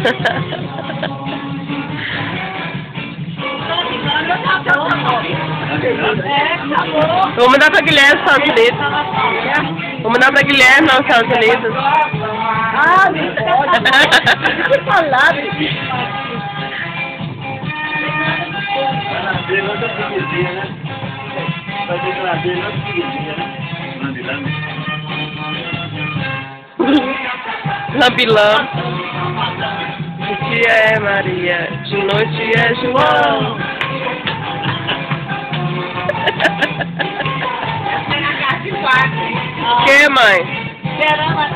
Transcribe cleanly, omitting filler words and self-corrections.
Vou mandar pra Guilherme nos Estados Unidos. Vou mandar pra Guilherme nos Estados Unidos. Ah, não pode. Deixa eu falar, outra freguesia, né? Vai ter que trazer outra freguesia, né? Lambilã. De dia é Maria, de noite é João. Que, mãe?